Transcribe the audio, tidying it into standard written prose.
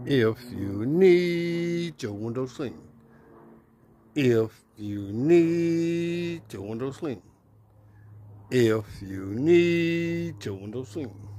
If you need your window clean, if you need your window clean, if you need your window clean.